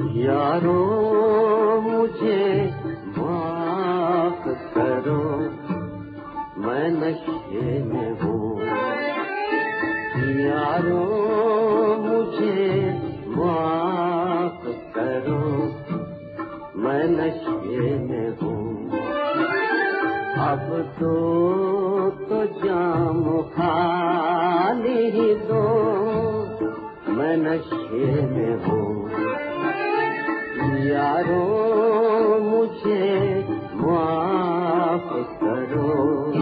यारो मुझे माफ करो, मैं नशे में हूँ। यारो मुझे माफ करो, मैं नशे में हूँ। अब तो जाम खाली ही दो, मैं नशे में हूँ। यारो मुझे माफ करो।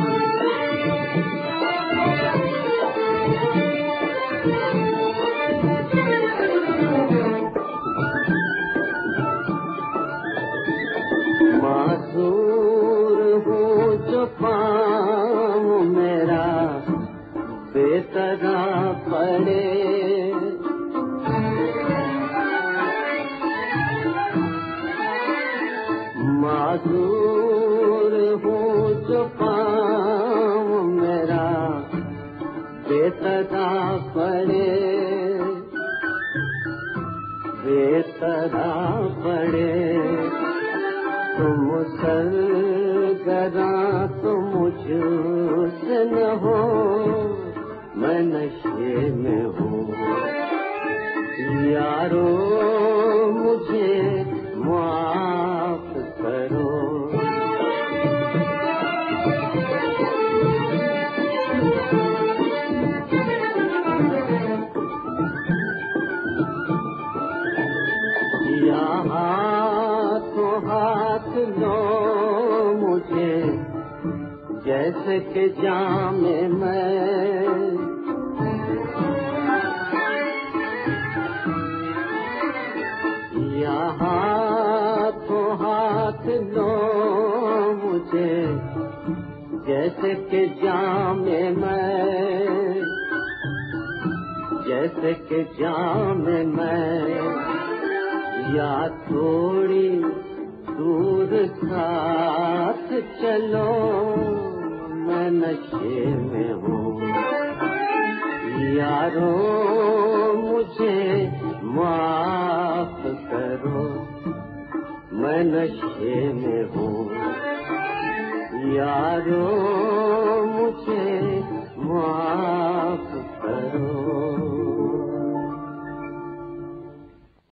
मासूर हूँ जो पाँव मेरा बेतरा पड़े, मासूर हूँ जो पाँव मेरा बेतरा पड़े, बेतरा पड़े। तुम सरगरा तो मुझसे न हो, मैं नशे में हूँ। यारो मुझे माफ करो। यहाँ तो हाथ लो मुझे, जैसे कि जामे मैं। यहाँ तो हाथ लो मुझे, जैसे कि जामे मैं, जैसे कि जामे मैं। या थोड़ी दूर साथ चलो, मैं नशे में हूँ। यारो मुझे माफ करो, मैं नशे में हूँ। यारो मुझे माफ